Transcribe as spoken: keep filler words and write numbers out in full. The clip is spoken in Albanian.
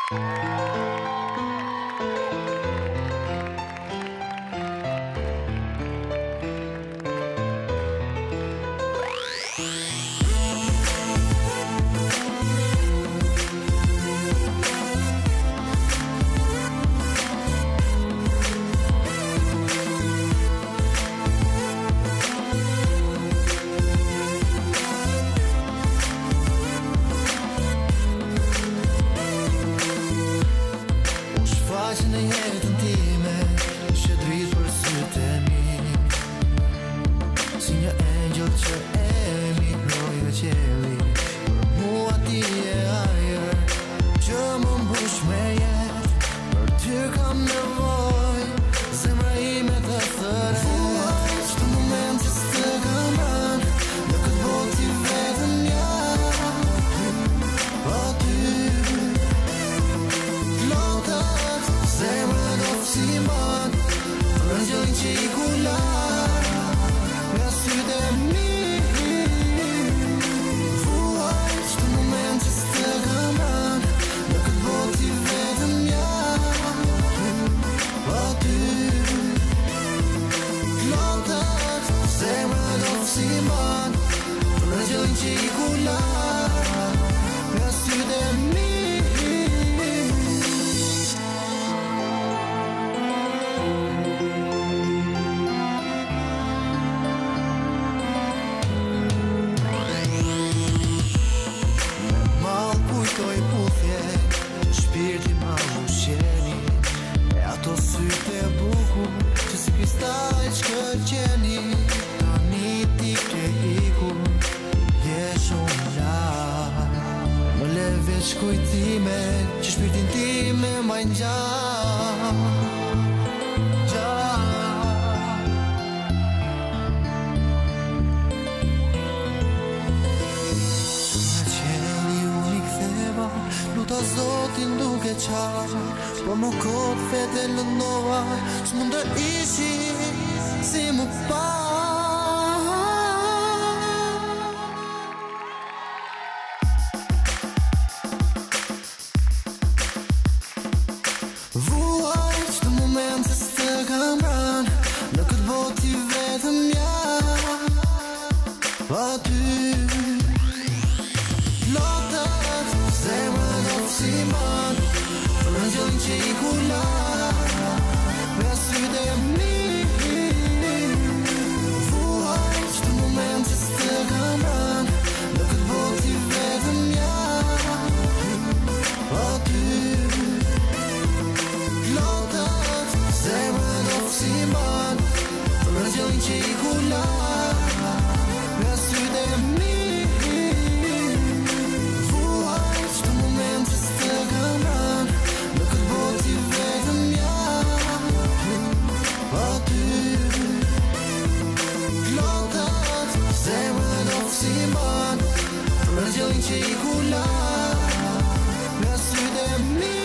Po më kot vete lëndova, s'mund të ishi si më pa. Vuaj qëtë moment se s'të kam ran, në këtë botë i vetëm jam pa ty. Lotët, zemra do si man, Rëngjën që i kula me sytë e mi. Vuaj qëtë moment që s'të kam ran, në këtë botë i vetëm jam pa ty. Lotët, zemra do si man, rëngjën që i kula me sytë e mi. Vuaj qëtë moment që s'të kam ran, Rëngjën që i kula me sytë e mi.